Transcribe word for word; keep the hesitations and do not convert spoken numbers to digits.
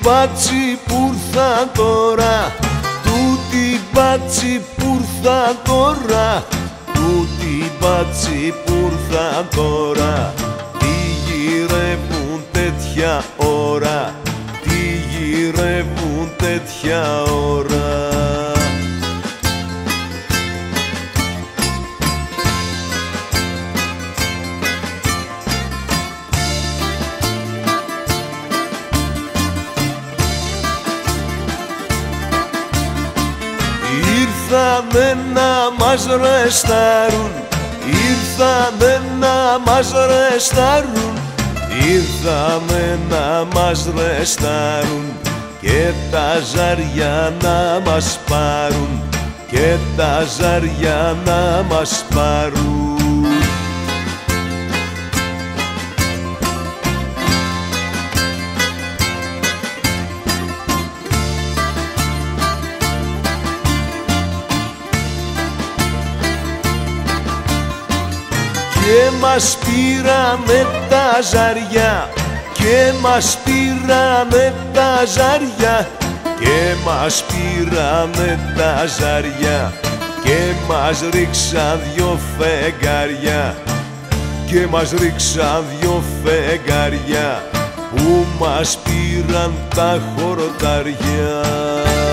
μπάτσι που ήρθα τώρα, τούτη μπάτσι που ήρθα τώρα, τούτη μπάτσι που ήρθα τώρα, τι γυρεύουν τέτοια ώρα, τι γυρεύουν τέτοια ώρα. Ήρθανε να μας ρεστάρουν, ήρθανε να μας ρεστάρουν, ήρθανε να μας ρεστάρουν και τα ζάρια να μας πάρουν, και τα ζάρια να μας πάρουν. Και μας πήρανε τα ζάρια, και μας πήρανε τα ζάρια, και μας πήρανε τα ζάρια, και μας ρίξαν δυο φεγγάρια, και μας ρίξαν δυο φεγγάρια που μας πήραν τα χορτάρια.